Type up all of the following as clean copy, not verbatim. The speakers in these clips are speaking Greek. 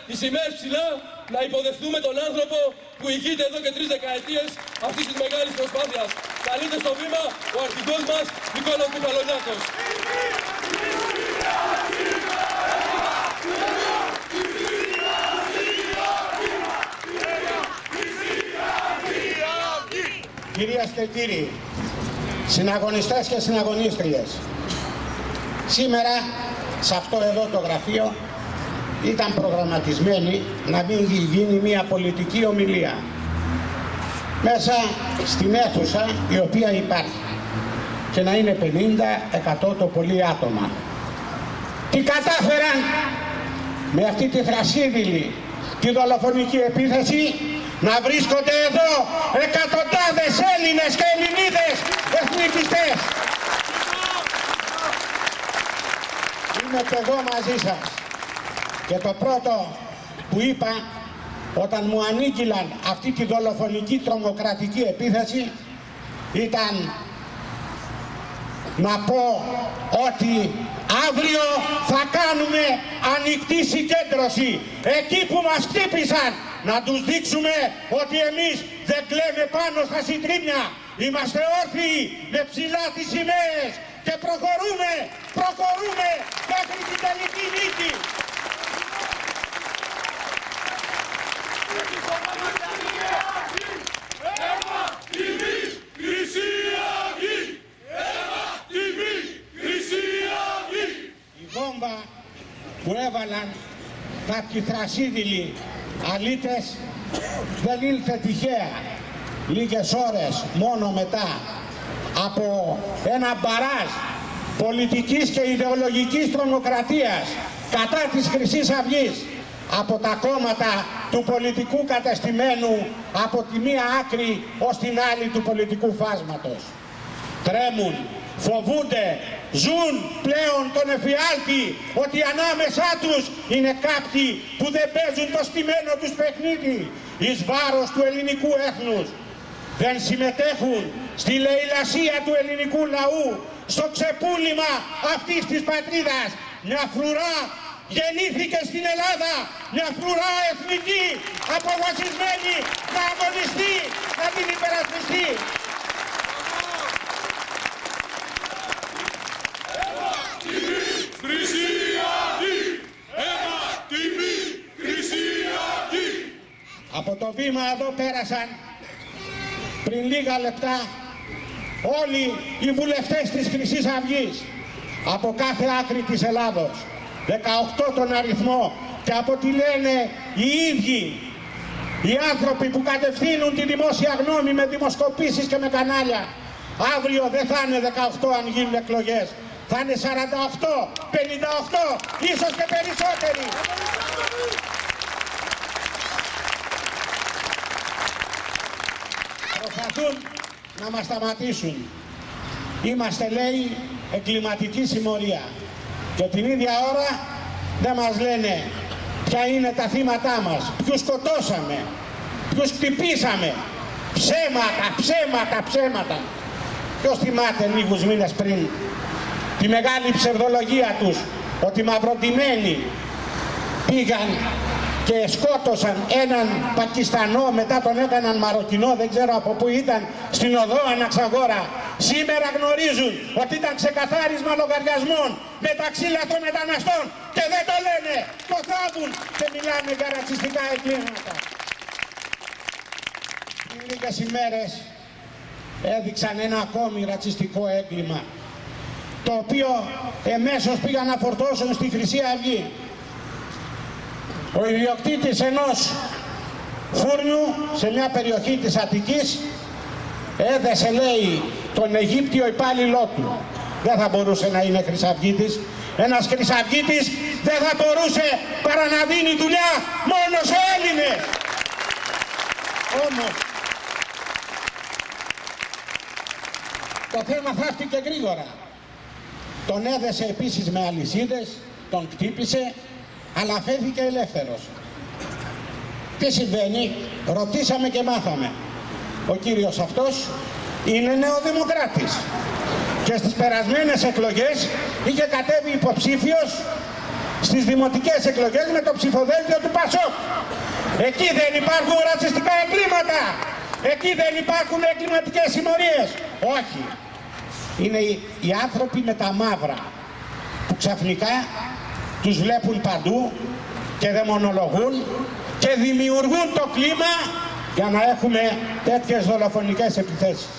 τις σημαίες ψηλά, να υποδεχτούμε τον άνθρωπο που ηγείται εδώ και 3 δεκαετίες αυτής της μεγάλης προσπάθειας. Καλείται στο βήμα ο αρχηγός μας, Νικόλαος Μιχαλονιάκος. Κυρίες και κύριοι, συναγωνιστές και συναγωνίστριες, σήμερα σε αυτό εδώ το γραφείο ήταν προγραμματισμένη να μην γίνει μια πολιτική ομιλία μέσα στην αίθουσα η οποία υπάρχει και να είναι 50-100 το πολύ άτομα. Τι κατάφεραν με αυτή τη θρασίδηλη, τη δολοφονική επίθεση, να βρίσκονται εδώ εκατοντάδες Έλληνες και Ελληνίδες εθνικιστές. Είμαι και εγώ μαζί σας. Και το πρώτο που είπα όταν μου ανήγγειλαν αυτή τη δολοφονική τρομοκρατική επίθεση ήταν να πω ότι αύριο θα κάνουμε ανοιχτή συγκέντρωση. Εκεί που μας χτύπησαν, να τους δείξουμε ότι εμείς δεν κλαίμε πάνω στα συντρίμμια. Είμαστε όρθιοι με ψηλά τις σημαίες και προχωρούμε μέχρι την τελική νίκη. Η βόμβα που έβαλαν κάποιοι θρασίδηλοι αλήτες δεν ήλθε τυχαία. Λίγες ώρες μόνο μετά από ένα μπαράζ πολιτικής και ιδεολογικής τρομοκρατίας κατά της Χρυσής Αυγής από τα κόμματα του πολιτικού κατεστημένου από τη μία άκρη ως την άλλη του πολιτικού φάσματος. Τρέμουν, φοβούνται, ζουν πλέον τον εφιάλτη ότι ανάμεσά τους είναι κάποιοι που δεν παίζουν το στημένο τους παιχνίδι εις βάρος του ελληνικού έθνους. Δεν συμμετέχουν στη λαιλασία του ελληνικού λαού, στο ξεπούλημα αυτής της πατρίδας. Μια φρουρά γεννήθηκε στην Ελλάδα, μια φρουρά εθνική, αποφασισμένη να αγωνιστεί, να την υπερασπιστεί. Από το βήμα εδώ πέρασαν πριν λίγα λεπτά όλοι οι βουλευτές της Χρυσής Αυγής από κάθε άκρη της Ελλάδος, 18 τον αριθμό, και από ό,τι λένε οι ίδιοι οι άνθρωποι που κατευθύνουν τη δημόσια γνώμη με δημοσκοπήσεις και με κανάλια, αύριο δεν θα είναι 18 αν γίνουν εκλογές, θα είναι 48, 58, ίσως και περισσότεροι. Προσπαθούν να μας σταματήσουν. Είμαστε, λέει, εγκληματική συμμορία. Και την ίδια ώρα δεν μας λένε ποια είναι τα θύματά μας, ποιους σκοτώσαμε, ποιους χτυπήσαμε. Ψέματα. Ποιος θυμάται λίγους μήνες πριν τη μεγάλη ψευδολογία τους ότι μαυροτημένοι πήγαν και σκότωσαν έναν Πακιστανό, μετά τον έκαναν Μαροκινό, δεν ξέρω από πού ήταν, στην οδό Αναξαγόρα. Σήμερα γνωρίζουν ότι ήταν ξεκαθάρισμα λογαριασμών μεταξύ λαθρομεταναστών και δεν το λένε, το θάβουν και μιλάνε για ρατσιστικά εγκλήματα. Πριν λίγες ημέρες έδειξαν ένα ακόμη ρατσιστικό έγκλημα, το οποίο εμέσως πήγαν να φορτώσουν στη Χρυσή Αυγή. Ο ιδιοκτήτης ενός φούρνου σε μια περιοχή της Αττικής έδεσε, λέει, τον Αιγύπτιο υπάλληλό του. Δεν θα μπορούσε να είναι χρυσαυγίτης. Ένας χρυσαυγίτης δεν θα μπορούσε παρά να δίνει δουλειά μόνο σε Έλληνες. Όμως το θέμα θαύτηκε γρήγορα. Τον έδεσε επίσης με αλυσίδες, τον χτύπησε, αλλά φέθηκε ελεύθερος. Τι συμβαίνει? Ρωτήσαμε και μάθαμε. Ο κύριος αυτός είναι νεοδημοκράτης και στις περασμένες εκλογές είχε κατέβει υποψήφιος στις δημοτικές εκλογές με το ψηφοδέλτιο του ΠΑΣΟΚ. Εκεί δεν υπάρχουν ρατσιστικά εγκλήματα. Εκεί δεν υπάρχουν εγκληματικές συμμορίες. Όχι. Είναι οι άνθρωποι με τα μαύρα που ξαφνικά τους βλέπουν παντού και δαιμονολογούν και δημιουργούν το κλίμα για να έχουμε τέτοιες δολοφονικές επιθέσεις.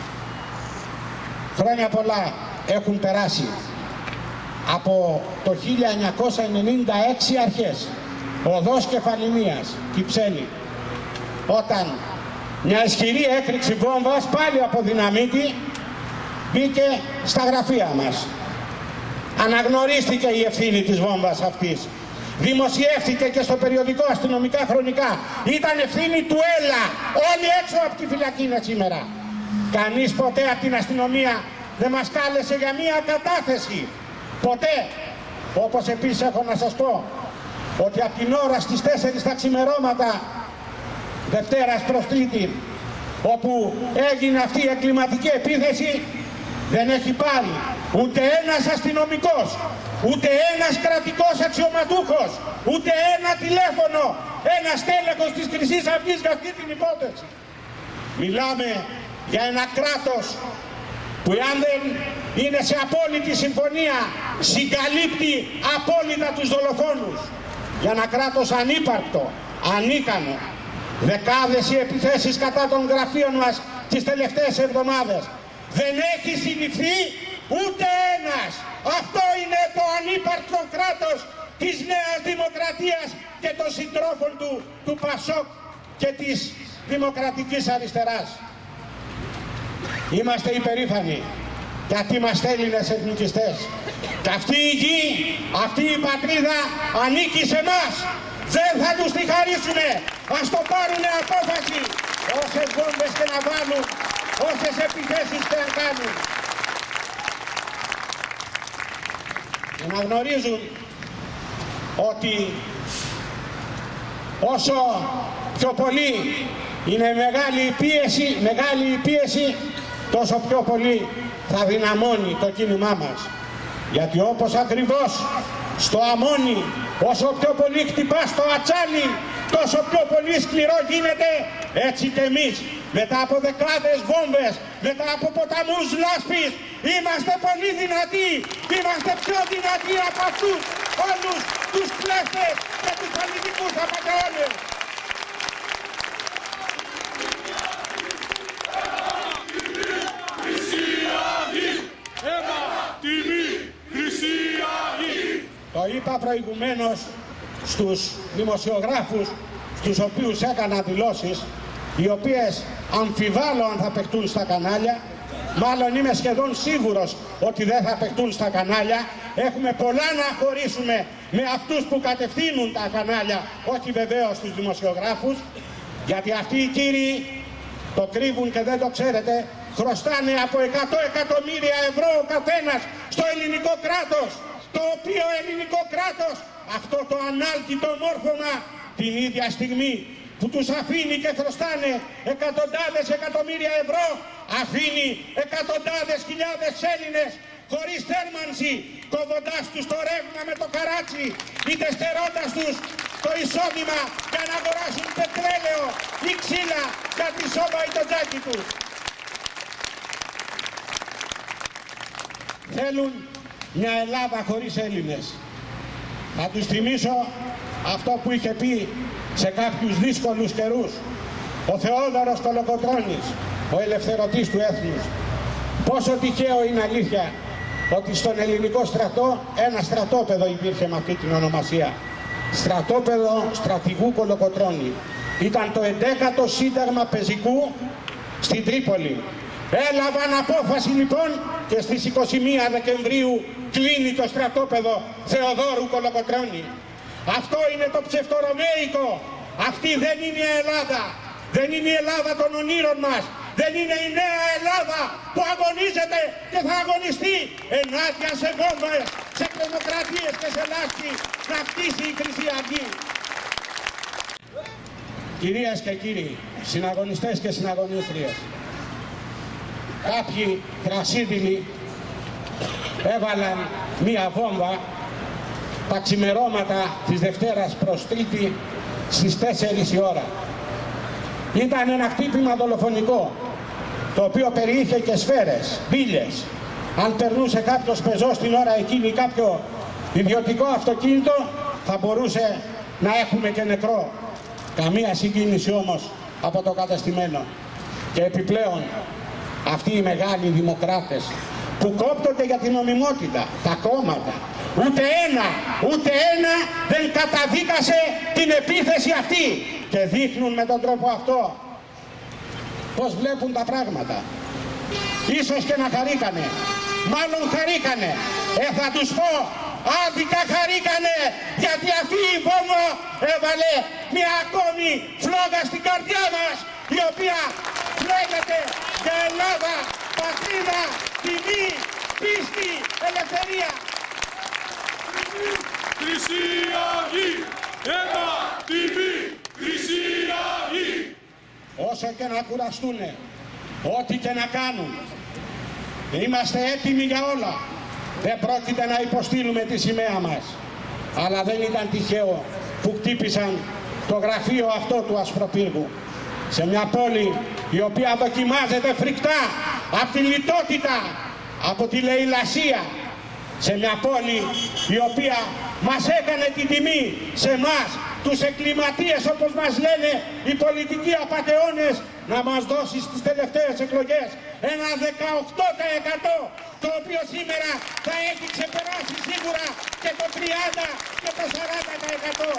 Χρόνια πολλά έχουν περάσει από το 1996 αρχές, οδός Κεφαληνίας, Κυψέλη, όταν μια ισχυρή έκρηξη βόμβας, πάλι από δυναμίτη, μπήκε στα γραφεία μας. Αναγνωρίστηκε η ευθύνη της βόμβας αυτής. Δημοσιεύτηκε και στο περιοδικό Αστυνομικά Χρονικά. Ήταν ευθύνη του ΕΛΑ. Όλοι έξω από τη φυλακή είναι σήμερα. Κανείς ποτέ από την αστυνομία δεν μας κάλεσε για μία κατάθεση. Ποτέ. Όπως επίσης έχω να σας πω ότι από την ώρα στις 4 τα ξημερώματα Δευτέρας προς Τρίτη, όπου έγινε αυτή η εγκληματική επίθεση, δεν έχει πάρει ούτε ένας αστυνομικός, ούτε ένας κρατικός αξιωματούχος, ούτε ένα τηλέφωνο, ένας τέλεχος της Χρυσής Αυγής για αυτή την υπόθεση. Μιλάμε για ένα κράτος που αν δεν είναι σε απόλυτη συμφωνία συγκαλύπτει απόλυτα τους δολοφόνους. Για ένα κράτος ανύπαρκτο, ανίκανο. Δεκάδες οι επιθέσεις κατά των γραφείων μας τις τελευταίες εβδομάδες. Δεν έχει συλληφθεί ούτε ένας. Αυτό είναι το ανύπαρκτο κράτος της Νέας Δημοκρατίας και των συντρόφων του ΠΑΣΟΚ και της Δημοκρατικής Αριστεράς. Είμαστε υπερήφανοι γιατί είμαστε Έλληνες εθνικιστές. Και αυτή η γη, αυτή η πατρίδα ανήκει σε εμάς. Δεν θα τους τη χαρίσουμε. Ας το πάρουνε απόφαση. Όσες βόμβες και να βάλουν, όσες επιθέσεις και να κάνουν. Και να γνωρίζουν ότι όσο πιο πολύ είναι μεγάλη η πίεση, τόσο πιο πολύ θα δυναμώνει το κίνημά μας. Γιατί όπως ακριβώς στο αμόνι, όσο πιο πολύ χτυπά στο ατσάλι, τόσο πιο πολύ σκληρό γίνεται, έτσι και εμείς. Μετά από δεκάδες βόμβες, μετά από ποταμούς λάσπης, είμαστε πολύ δυνατοί. Είμαστε πιο δυνατοί από αυτούς όλους τους κλέφτες και τους πολιτικούς απατεώνες. Το είπα προηγουμένως στους δημοσιογράφους, στους οποίους έκανα δηλώσεις, οι οποίες αμφιβάλλω αν θα παιχτούν στα κανάλια, μάλλον είμαι σχεδόν σίγουρος ότι δεν θα παιχτούν στα κανάλια. Έχουμε πολλά να χωρίσουμε με αυτούς που κατευθύνουν τα κανάλια, όχι βεβαίως τους δημοσιογράφους, γιατί αυτοί οι κύριοι το κρύβουν και δεν το ξέρετε, χρωστάνε από 100 εκατομμύρια ευρώ ο καθένας στο ελληνικό κράτος, το οποίο ελληνικό κράτος, αυτό το ανάλκητο μόρφωμα, την ίδια στιγμή που τους αφήνει και χρωστάνε εκατοντάδες εκατομμύρια ευρώ, αφήνει εκατοντάδες χιλιάδες Έλληνες χωρίς θέρμανση, κόβοντάς τους το ρεύμα με το καράτσι, είτε στερώντας τους το εισόδημα για να αγοράσουν πετρέλαιο ή ξύλα για τη σόβα ή το τζάκι τους. Θέλουν μια Ελλάδα χωρίς Έλληνες. Να τους θυμίσω αυτό που είχε πει σε κάποιους δύσκολους καιρούς ο Θεόδωρος Κολοκοτρώνης, ο ελευθερωτής του έθνους. Πόσο τυχαίο είναι αλήθεια ότι στον ελληνικό στρατό ένα στρατόπεδο υπήρχε με αυτή την ονομασία. Στρατόπεδο στρατηγού Κολοκοτρώνη. Ήταν το 11ο Σύνταγμα Πεζικού στην Τρίπολη. Έλαβαν απόφαση λοιπόν και στις 21 Δεκεμβρίου κλείνει το στρατόπεδο Θεοδόρου Κολοκοτρώνη. Αυτό είναι το ψευτορωμαϊκό. Αυτή δεν είναι η Ελλάδα. Δεν είναι η Ελλάδα των ονείρων μας. Δεν είναι η νέα Ελλάδα που αγωνίζεται και θα αγωνιστεί ενάντια σε βόμβες, σε τρομοκρατίες και σε λάσπη να χτίσει η Χρυσή Αυγή. Κυρίες και κύριοι, συναγωνιστές και συναγωνίστριες, κάποιοι κρασίδηλοι έβαλαν μία βόμβα τα ξημερώματα της Δευτέρας προς Τρίτη στις 4 η ώρα. Ήταν ένα χτύπημα δολοφονικό, το οποίο περιείχε και σφαίρες, μπίλες. Αν περνούσε κάποιος πεζός την ώρα εκείνη κάποιο ιδιωτικό αυτοκίνητο, θα μπορούσε να έχουμε και νεκρό. Καμία συγκίνηση όμως από το κατεστημένο. Και επιπλέον αυτοί οι μεγάλοι δημοκράτες που κόπτονται για την νομιμότητα, τα κόμματα, ούτε ένα δεν καταδίκασε την επίθεση αυτή και δείχνουν με τον τρόπο αυτό πώς βλέπουν τα πράγματα. Ίσως και να χαρήκανε, μάλλον χαρήκανε, θα τους πω, άδικα χαρήκανε, γιατί αυτή η Βόμβο έβαλε μια ακόμη φλόγα στην καρδιά μας, η οποία λέγεται για Ελλάδα, πατρίδα, τιμή, πίστη, ελευθερία. Χρυσή Αυγή, αίμα, τιμή, Χρυσή Αυγή. Όσο και να κουραστούνε, ό,τι και να κάνουν, είμαστε έτοιμοι για όλα. Δεν πρόκειται να υποστείλουμε τη σημαία μας. Αλλά δεν ήταν τυχαίο που χτύπησαν το γραφείο αυτό του Ασπροπύργου, σε μια πόλη η οποία δοκιμάζεται φρικτά από τη λιτότητα, από τη λαιλασία, σε μια πόλη η οποία μας έκανε την τιμή σε εμάς, τους εγκληματίες όπως μας λένε οι πολιτικοί απατεώνες, να μας δώσει στις τελευταίες εκλογές ένα 18%, το οποίο σήμερα θα έχει ξεπεράσει σίγουρα και το 30% και το 40%.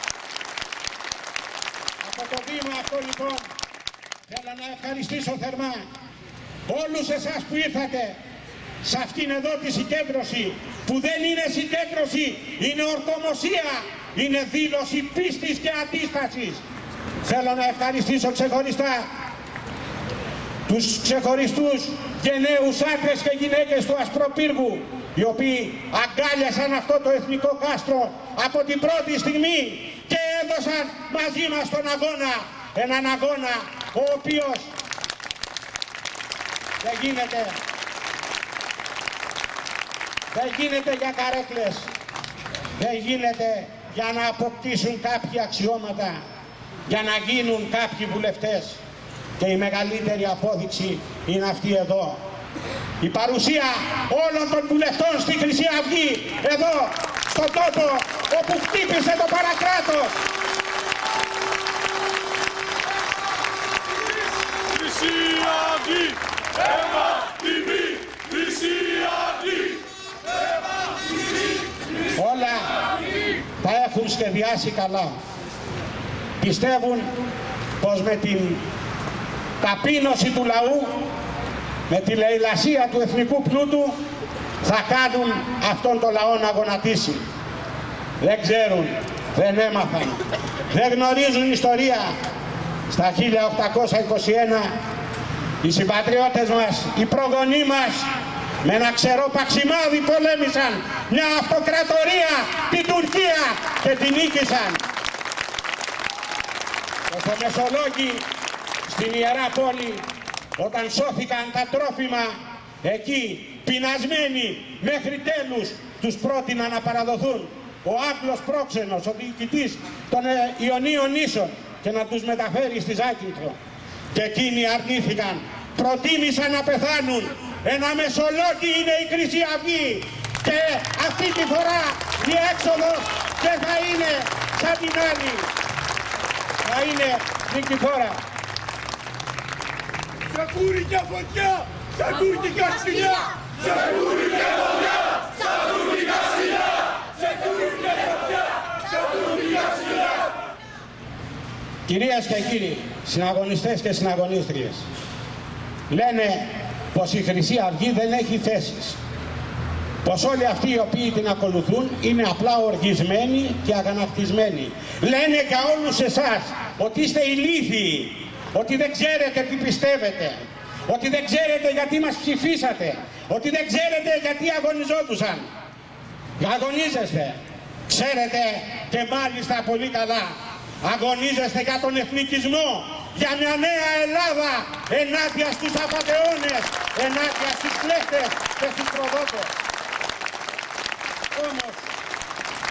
Από το βήμα αυτό λοιπόν θέλω να ευχαριστήσω θερμά όλους εσάς που ήρθατε σε αυτήν εδώ τη συγκέντρωση, που δεν είναι συγκέντρωση, είναι ορκομοσία, είναι δήλωση πίστης και αντίστασης. Θέλω να ευχαριστήσω ξεχωριστά τους ξεχωριστούς γενναίους άντρες και γυναίκες του Ασπροπύργου, οι οποίοι αγκάλιασαν αυτό το εθνικό κάστρο από την πρώτη στιγμή και έδωσαν μαζί μας τον αγώνα, έναν αγώνα ο οποίος δεν γίνεται για καρέκλες, δεν γίνεται για να αποκτήσουν κάποια αξιώματα, για να γίνουν κάποιοι βουλευτές. Και η μεγαλύτερη απόδειξη είναι αυτή εδώ. Η παρουσία όλων των βουλευτών στη Χρυσή Αυγή, εδώ, στον τόπο όπου χτύπησε το παρακράτος. Χρυσή Αυγή, αίμα, τιμή, Χρυσή Αυγή. Όλα τα έχουν σχεδιάσει καλά. Πιστεύουν πως με την ταπείνωση του λαού, με τη λαιλασία του εθνικού πλούτου, θα κάνουν αυτόν τον λαό να γονατίσει. Δεν ξέρουν, δεν έμαθαν, δεν γνωρίζουν ιστορία. Στα 1821 οι συμπατριώτες μας, οι προγονείς μας, με ένα ξερό παξιμάδι πολέμησαν μια αυτοκρατορία, την Τουρκία, και την νίκησαν. Και στο Μεσολόγγι, στην Ιερά Πόλη, όταν σώθηκαν τα τρόφιμα, εκεί πεινασμένοι μέχρι τέλους τους πρότειναν να παραδοθούν ο Άγγλος πρόξενος, ο διοικητής των Ιωνίων νήσων, και να τους μεταφέρει στη Ζάκυνθο. Και εκείνοι αρνήθηκαν, προτίμησαν να πεθάνουν. Ένα Μεσολόγγι είναι η Χρυσή Αυγή, και αυτή τη φορά η έξοδος δεν θα είναι σαν την άλλη, θα είναι νικηφόρα. Σακούρι και φωτιά, σακούρι και καστιλιά, σακούρι και φωτιά, σακούρι και καστιλιά, σακούρι και φωτιά, σακούρι και καστιλιά. Κυρίες και κύριοι, συναγωνιστές και συναγωνίστριες, λένε πως η Χρυσή Αυγή δεν έχει θέσεις, πως όλοι αυτοί οι οποίοι την ακολουθούν είναι απλά οργισμένοι και αγανακτισμένοι. Λένε για όλους εσάς ότι είστε ηλίθιοι, ότι δεν ξέρετε τι πιστεύετε, ότι δεν ξέρετε γιατί μας ψηφίσατε, ότι δεν ξέρετε γιατί αγωνιζόντουσαν. Αγωνίζεστε, ξέρετε, και μάλιστα πολύ καλά. Αγωνίζεστε για τον εθνικισμό, για μια νέα Ελλάδα ενάντια στους απατεώνες, ενάντια στους κλέφτες και στους προδότες.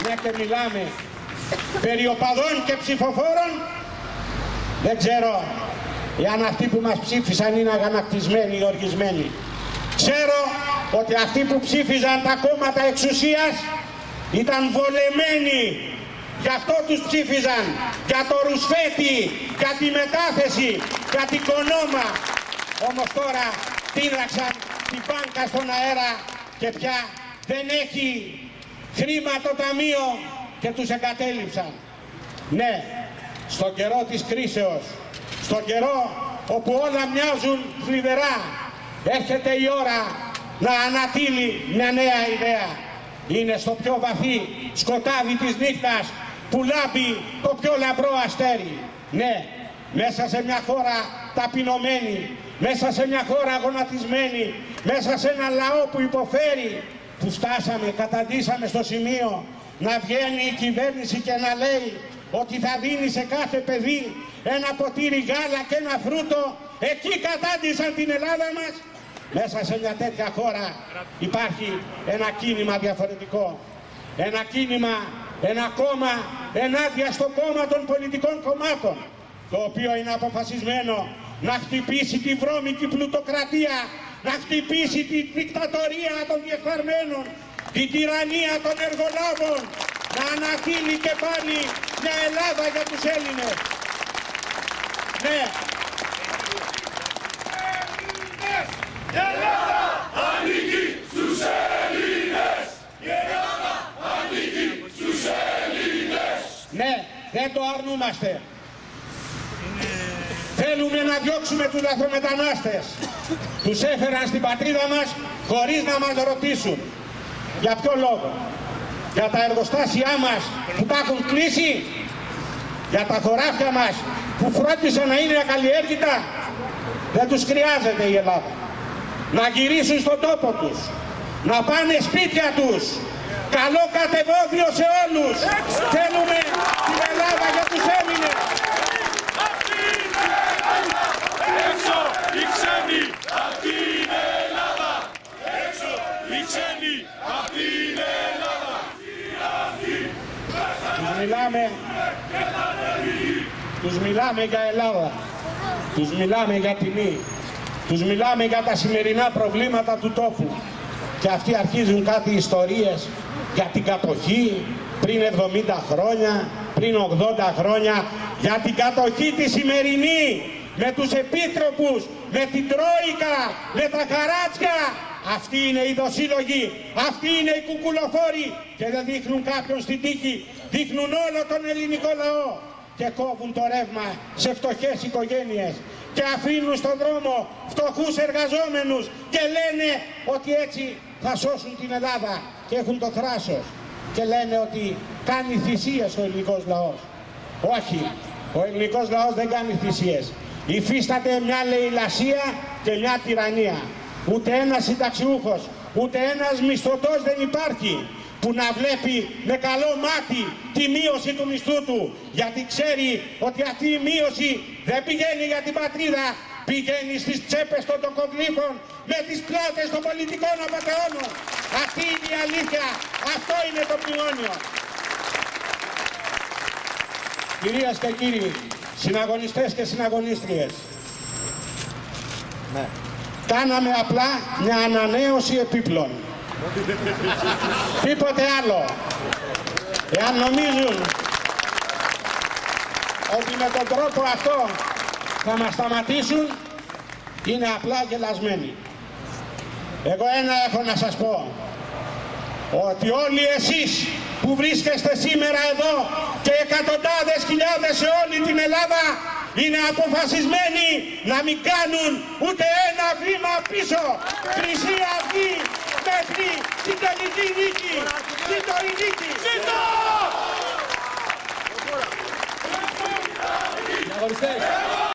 μια και μιλάμε περί οπαδών και ψηφοφόρων, δεν ξέρω εάν αυτοί που μας ψήφισαν είναι αγανακτισμένοι ή οργισμένοι. Ξέρω ότι αυτοί που ψήφιζαν τα κόμματα εξουσίας ήταν βολεμένοι. Γι' αυτό τους ψήφιζαν, για το ρουσφέτη, για τη μετάθεση, για την κονόμα. Όμως τώρα τίναξαν την μπάνκα στον αέρα και πια δεν έχει χρήμα το ταμείο και τους εγκατέλειψαν. Ναι, στον καιρό της κρίσεως, στον καιρό όπου όλα μοιάζουν θλιβερά, έρχεται η ώρα να ανατείλει μια νέα ιδέα. Είναι στο πιο βαθύ σκοτάδι της νύχτας που λάμπει το πιο λαμπρό αστέρι. Ναι, μέσα σε μια χώρα ταπεινωμένη, μέσα σε μια χώρα γονατισμένη, μέσα σε ένα λαό που υποφέρει, που φτάσαμε, καταντήσαμε στο σημείο να βγαίνει η κυβέρνηση και να λέει ότι θα δίνει σε κάθε παιδί ένα ποτήρι γάλα και ένα φρούτο. Εκεί κατάντησαν την Ελλάδα μας. Μέσα σε μια τέτοια χώρα υπάρχει ένα κίνημα διαφορετικό. Ένα κίνημα, ένα κόμμα ενάντια στο κόμμα των πολιτικών κομμάτων, το οποίο είναι αποφασισμένο να χτυπήσει τη βρώμικη πλουτοκρατία, να χτυπήσει τη δικτατορία των διεφθαρμένων, την τυραννία των εργολάβων, να ανατείλει και πάλι μια Ελλάδα για τους Έλληνες. Ναι. Η Ελλάδα ανήκει στους Έλληνες! Η Ελλάδα ανήκει στους Έλληνες! Ναι, δεν το αρνούμαστε. Θέλουμε να διώξουμε τους λαθρομετανάστες. Τους έφεραν στην πατρίδα μας χωρίς να μας ρωτήσουν. Για ποιο λόγο? Για τα εργοστάσια μας που τα έχουν κλείσει? Για τα χωράφια μας που φρόντισαν να είναι ακαλλιέργητα? Δεν τους χρειάζεται η Ελλάδα. Να γυρίσουν στον τόπο τους, να πάνε σπίτια τους. Καλό κατεβόδιο σε όλους. Θέλουμε την Ελλάδα για τους Έλληνες. Έξω οι ξένοι απ' την Ελλάδα! Έξω οι ξένοι απ' την Ελλάδα! Τους μιλάμε για Ελλάδα. Τους μιλάμε για τιμή. Τους μιλάμε για τα σημερινά προβλήματα του τόπου. Και αυτοί αρχίζουν κάτι ιστορίες για την κατοχή πριν 70 χρόνια, πριν 80 χρόνια, για την κατοχή τη σημερινή, με τους επίτροπους, με την Τρόικα, με τα χαράτσια. Αυτοί είναι οι δοσύλλογοι, αυτοί είναι οι κουκουλοφόροι και δεν δείχνουν κάποιον στην τύχη, δείχνουν όλο τον ελληνικό λαό και κόβουν το ρεύμα σε φτωχές οικογένειες και αφήνουν στον δρόμο φτωχούς εργαζόμενους και λένε ότι έτσι θα σώσουν την Ελλάδα και έχουν το θράσος και λένε ότι κάνει θυσίες ο ελληνικός λαός. Όχι, ο ελληνικός λαός δεν κάνει θυσίες. Υφίσταται μια λαιλασία και μια τυραννία. Ούτε ένας συνταξιούχος, ούτε ένας μισθωτός δεν υπάρχει που να βλέπει με καλό μάτι τη μείωση του μισθού του, γιατί ξέρει ότι αυτή η μείωση δεν πηγαίνει για την πατρίδα, πηγαίνει στις τσέπες των τοκογλύφων, με τις πλάτες των πολιτικών απατεώνων. Αυτή είναι η αλήθεια, αυτό είναι το μνημόνιο. Κυρίες και κύριοι, συναγωνιστές και συναγωνίστριες, ναι, κάναμε απλά μια ανανέωση επίπλων. Τίποτε άλλο. Εάν νομίζουν ότι με τον τρόπο αυτό θα μας σταματήσουν, είναι απλά γελασμένοι. Εγώ ένα έχω να σας πω, ότι όλοι εσείς που βρίσκεστε σήμερα εδώ και εκατοντάδες χιλιάδες σε όλη την Ελλάδα είναι αποφασισμένοι να μην κάνουν ούτε ένα βήμα πίσω. Χρυσή Αυγή μέχρι την τελική νίκη. Ζήτω η νίκη! Ζήτω! Αγωνιστές!